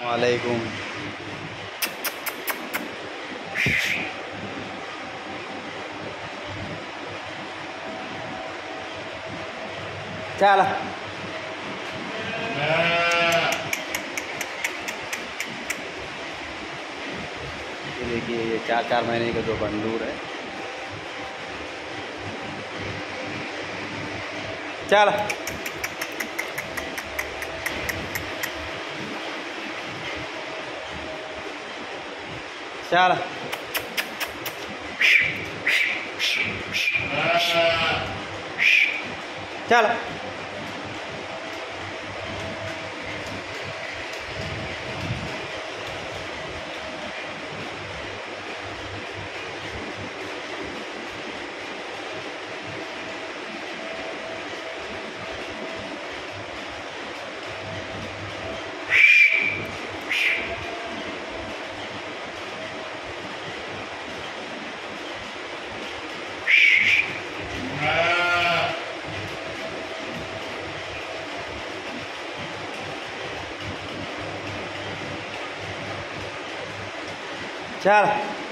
वालेकुम। चल ये देखिए, ये 4-4 महीने का जो बंदूर है। चल चल चल चल